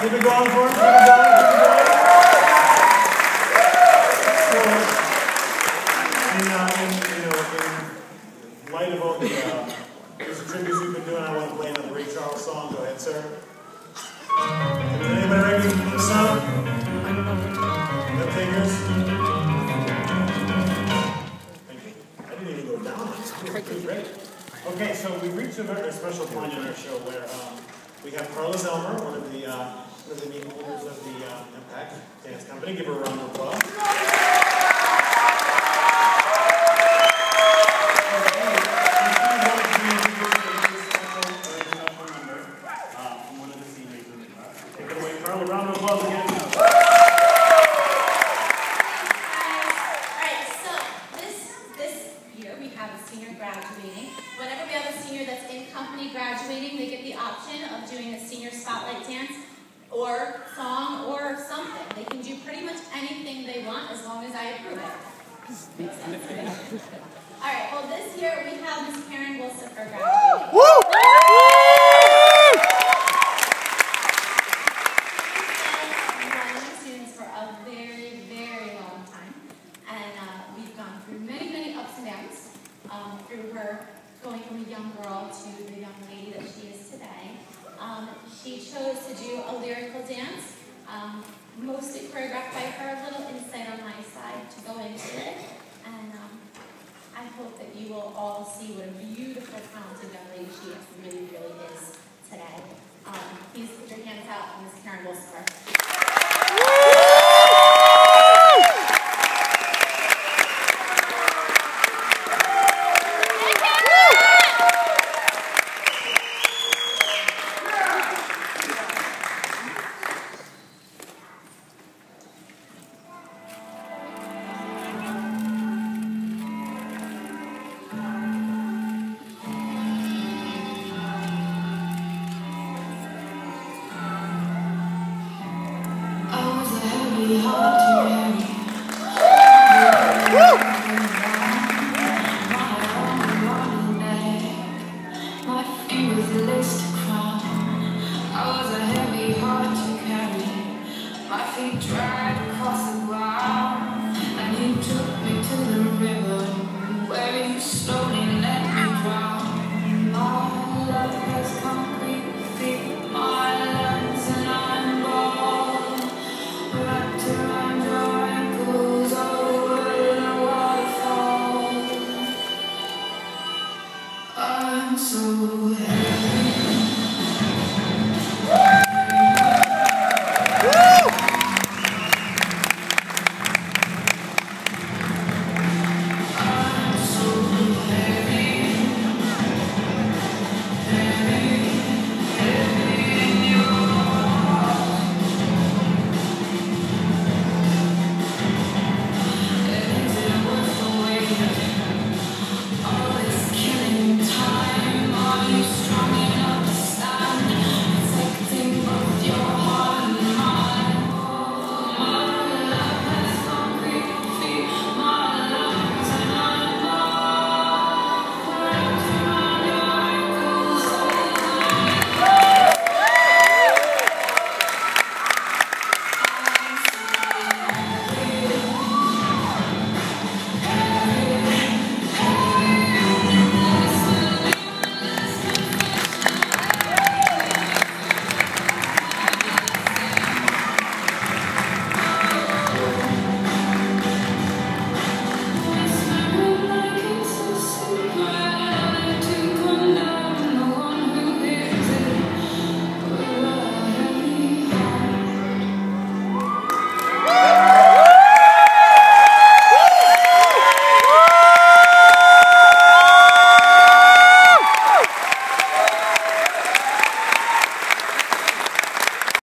Keep it going for him. Keep it going. Keep it going. In light of all the tributes we've been doing, I want to play another Ray Charles song. Go ahead, sir. Did anybody ready for the song? No takers? Thank you. I didn't even go down on this. Great. Okay, so we reached a very special point in our show where we have Carlos Elmer, one of the meat holders of the Impact Dance Company. Give her a round of applause. Round of applause again. Alright, so this year we have a senior graduating. Whenever we have a senior that's in company graduating, they get the option of doing a senior spotlight dance or song or something. They can do pretty much anything they want as long as I approve it. Makes sense. Alright, well this year we have Miss Wolsiefer graduating. Woo! Through her going from a young girl to the young lady that she is today. She chose to do a lyrical dance, mostly choreographed by her, a little insight on my side to go into it. And I hope that you will all see what a beautiful, talented young lady she really, really is today. Please put your hands out for Miss Wolsiefer. Heart